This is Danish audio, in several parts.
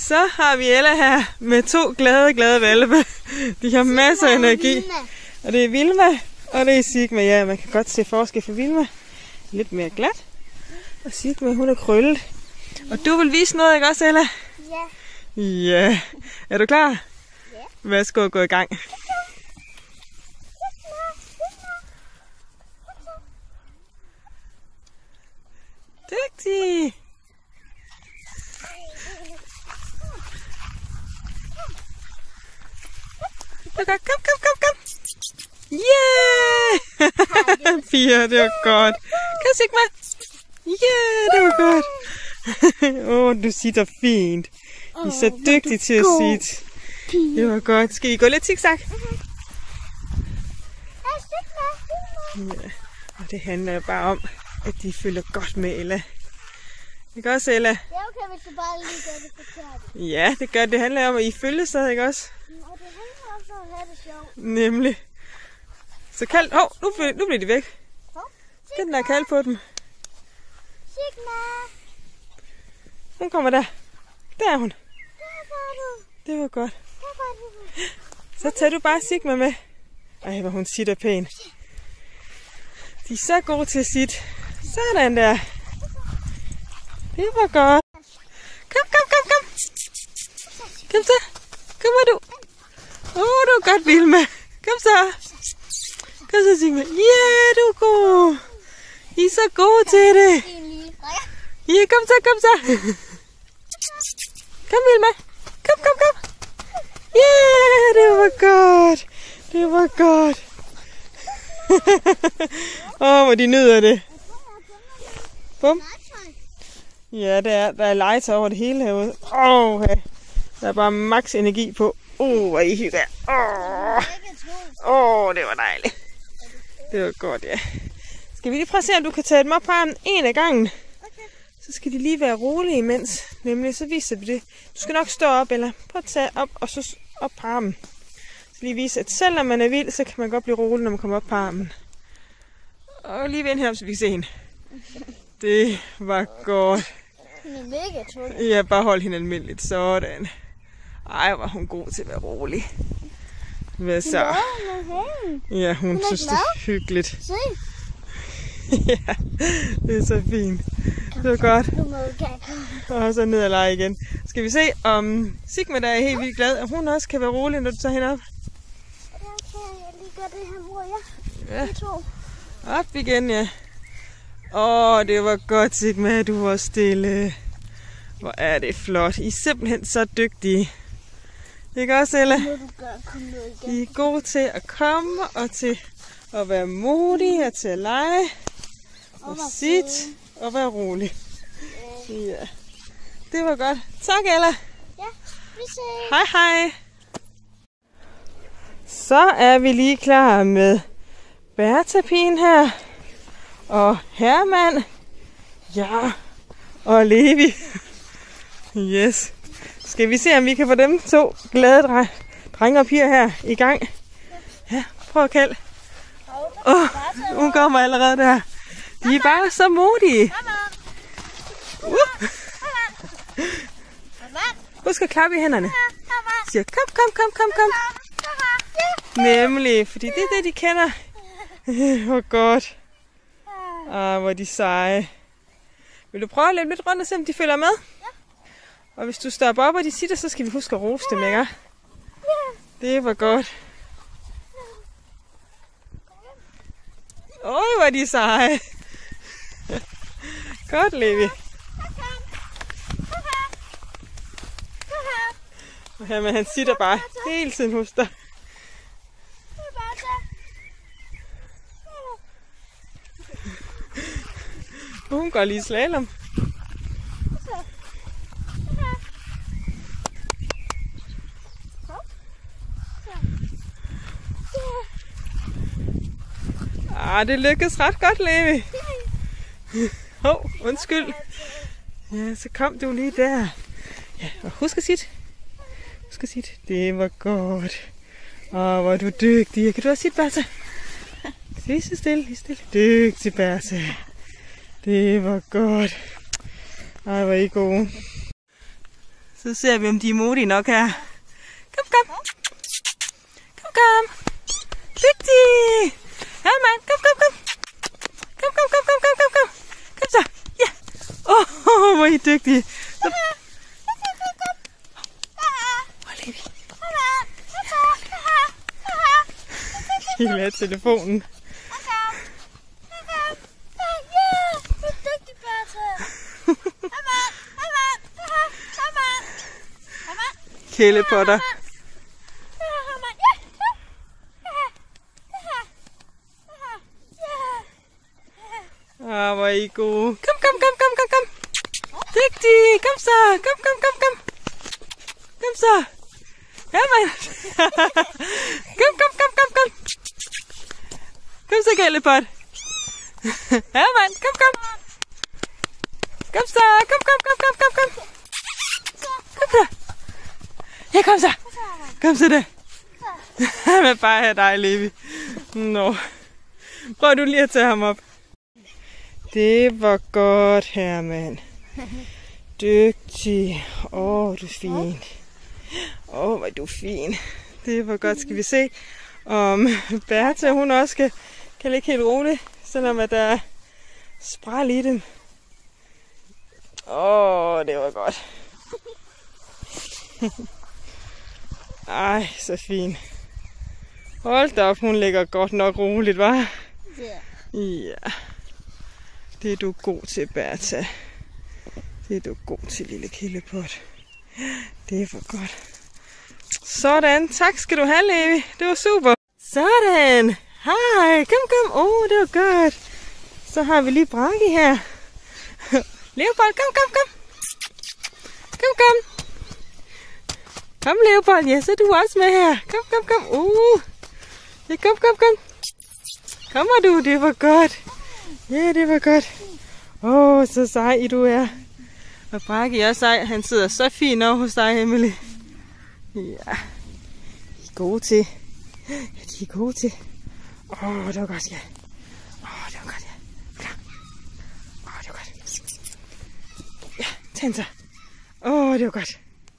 Så har vi Ella her med 2 glade hvalpe. De har masser af energi. Og det er Vilma, og det er Sigma. Ja, man kan godt se forskel for Vilma. Lidt mere glat. Og Sigma, hun er krøllet. Og du vil vise noget, ikke også, Ella? Ja. Ja. Er du klar? Ja. Værsgo, gå i gang. Dygtig. Kom. Yeah! 4, det var godt. Kom, Sigma. Yeah, det var godt. Du sitter fint. I er så dygtige til at sitte. Det var godt. Skal vi gå lidt zigzag? Ja. Og det handler bare om, at de følger godt med Ella. Ikke også, Ella? Det er okay, hvis du bare lige gør det forkert. Ja, det gør det. handler om, at I følger stadig, ikke også? Og det handler også om at have det sjovt. Nemlig. Så kald... nu bliver de væk. Skal den der kalde på dem? Sigma! Hun kommer der. Der er hun. Der var du. Det var godt. Der var du. Så tager du bare Sigma med. Ej, hvor hun sitter pænt. De er så gode til at sitte. Sådan der. Det var godt. Kom. Kom så. Kommer du. Du er godt, Vilma. Kom så. Kom så, Sigma. Ja, du er god. I er så gode til det. Ja, kom så. Kom, Vilma. Kom. Ja, det var godt. Det var godt. Hvor de nyder det. Bum. Ja, der er legetøj over det hele herude. Der er bare maks energi på. Hvor I hygger. Det var dejligt. Det var godt, ja. Skal vi lige prøve at se, om du kan tage dem op på armen en af gangen? Så skal de lige være rolige imens. Nemlig, så viser vi det. Du skal nok stå op, eller prøv at tage op, og så op på armen. Så lige vise, at selv når man er vild, så kan man godt blive rolig, når man kommer op på armen. Og lige vend her, så vi kan se hende. Det var godt. Hun er mega tung. Ja, bare hold hende almindeligt. Sådan. Ej, var hun god til at være rolig. Hvad så? Ja, hun synes, det er hyggeligt. Se. Ja, det er så fint. Det var godt. Og så ned og lege igen. Skal vi se, om Sigma, der er helt vildt glad, og hun også kan være rolig, når du tager hende op? Ja, kan jeg lige gøre det her, mor. Ja. Op igen, ja. Det var godt, Sigma, du var stille. Hvor er det flot. I er simpelthen så dygtige. Ikke også, Ella? I er gode til at komme, og til at være modige, og til at lege, og sit, og være rolig. Ja. Det var godt. Tak, Ella. Ja, vi ses. Hej. Så er vi lige klar med Bertha-pigen her. Og Herman. Ja. Og Levi. Yes. Skal vi se, om vi kan få dem 2 glade drenge og piger her i gang? Ja, prøv at kalde. Hun kommer allerede der. De er bare så modige. Husk at klappe i hænderne. Siger kom. Nemlig, fordi det er det, de kender. Hvor godt. Hvor de seje. Vil du prøve at løbe lidt rundt og se, om de følger med? Og hvis du stopper op, og de sitter, så skal vi huske at rose dem, ikke? Det var godt. Hvor de seje. Godt, Levi. Og Herman, han sitter bare hele tiden hos dig. Hun går lige slalom. Det lykkedes ret godt, Levi. Undskyld. Ja, så kom du lige der. Ja, og husk at sige. Det var godt. Hvor er du dygtig. Kan du også sige, Bertha? Lige så stille. Dygtig, Bertha. Det var godt. Hvor er I gode. Så ser vi, om de er modige nok her. Kom, kom. Kom, kom. Dygtig. Herman, kom, kom, kom. Kom, kom, kom, kom, kom, kom, kom. Kom så. Ja. Hvor er I dygtige. Hvor er vi? I vil have telefonen. Kællepotter. Hvor er I gode. Kom, kom, kom, kom, kom, kom. Dygtig. Kom så. Kom, kom, kom, kom. Kom så. Herman. Kom, kom, kom, kom, kom. Kom så, kællepot. Herman, kom, kom. Kom så. Kom, kom, kom, kom, kom, kom. Kom så. Ja, kom så. Kom så da. Han vil bare have dig, Levi. Nå. Prøv du lige at tage ham op. Det var godt, Herman. Dygtig. Du er fin. Hvor er du fin. Det var godt. Skal vi se, om Bertha, hun også kan ligge helt roligt, selvom at der er spræl i dem. Det var godt. Ej, så fin. Hold da op, hun ligger godt nok roligt, hva'? Ja. Det er du god til, Bertha. Det er du god til, lille kællepot. Det var godt. Sådan. Tak skal du have, Levi. Det var super. Sådan. Hej. Kom, kom. Det var godt. Så har vi lige Bragi her. Leopold, kom, kom, kom. Kom, kom. Kom, Leopold. Ja, så er du også med her. Kom, kom, kom. Ja, kom, kom, kom. Kommer du? Det var godt. Ja, det var godt. Så sej du er. Og Bragi er sej. Han sidder så fint over hos dig, Emily. Ja. De er gode til. Ja, de er gode til. Det var godt, ja. Det var godt, ja. Klar. Det var godt. Ja, tænd så. Det var godt.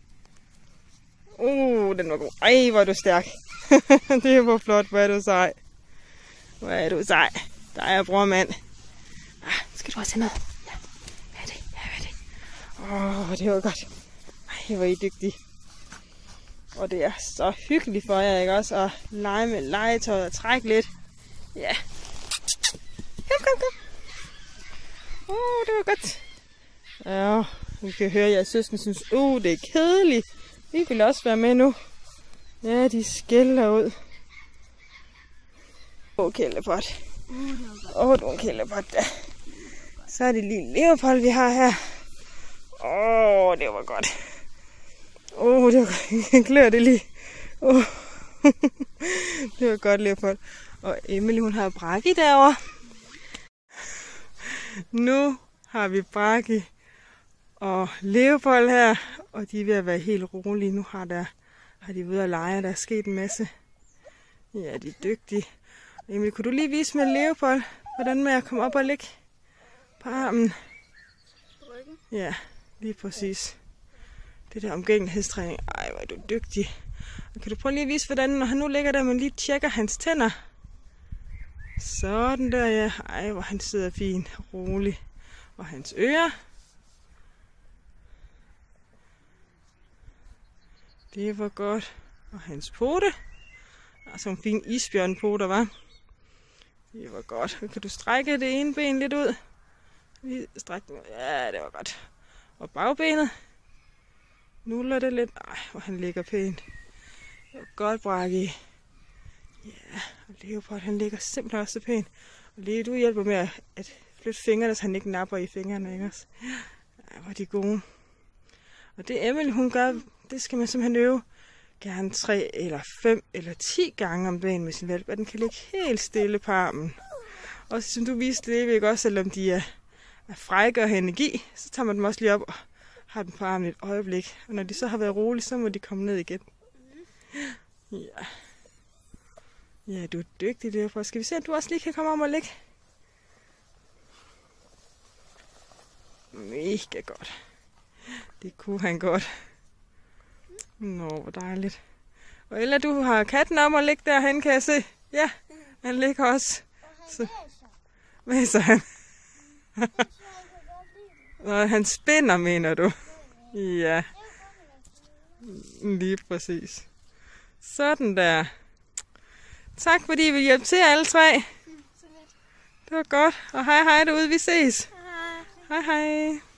Den var god. Ej, hvor er du stærk. Det var flot. Hvor er du sej. Hvor er du sej. Der er bror mand. Skal du også have noget? Ja. Hvad er det? Hvad er det? Det var godt. Ej, hvor er I dygtige. Og det er så hyggeligt for jer, ikke også? At lege med legetøj og trække lidt. Ja. Kom. Det var godt. Ja, vi kan høre, at jeres søster synes, det er kedeligt. Vi vil også være med nu. Ja, de skælder ud. Kællepot. Du er en kællepot da. Så er det lige Leopold, vi har her. Det var godt. Det var godt. Jeg klør det lige. Det var godt, Leopold. Og Emily, hun har Bragi derovre. Nu har vi Bragi og Leopold her. Og de er ved at være helt rolige. Nu har de ved at lege, der er sket en masse. Ja, de er dygtige. Emily, kunne du lige vise med Leopold, hvordan med at komme op og ligge på armen? Ja, lige præcis. Det der omgængelighedstræning. Ej, hvor er du dygtig. Og kan du prøve lige at vise, hvordan, når han nu ligger der, man lige tjekker hans tænder? Sådan der, ja. Ej, hvor han sidder fint og rolig. Og hans ører. Det var godt. Og hans pote. Altså en fin isbjørnpoter, var. Det var godt. Kan du strække det ene ben lidt ud? Lige strække den. Ja, det var godt. Og bagbenet. Nuller det lidt. Ej, hvor han ligger pænt. Det var godt, Bragi. Ja, og Leopold, han ligger simpelthen også så pænt. Og Leo, du hjælper med at flytte fingrene, så han ikke napper i fingrene, ikke også? Ja, hvor er de gode. Og det Emily, hun gør, det skal man simpelthen øve. Gerne 3 eller 5 eller 10 gange om dagen med sin valp, at den kan ligge helt stille på armen. Og som du viste det, ikke også, selvom de er frække og har energi, så tager man dem også lige op og har dem på armen et øjeblik. Og når de så har været rolige, så må de komme ned igen. Ja. Ja, du er dygtig derfor. Skal vi se, at du også lige kan komme om og ligge? Mega godt. Det kunne han godt. Nå, hvor dejligt. Og Ella, du har katten om at ligge derhen, kan jeg se. Ja, han ligger også. Så væser han. Nå, han spinner, mener du? Ja, lige præcis. Sådan der. Tak fordi I vil hjælpe til alle tre. Det var godt. Og hej hej derude, vi ses. Hej hej.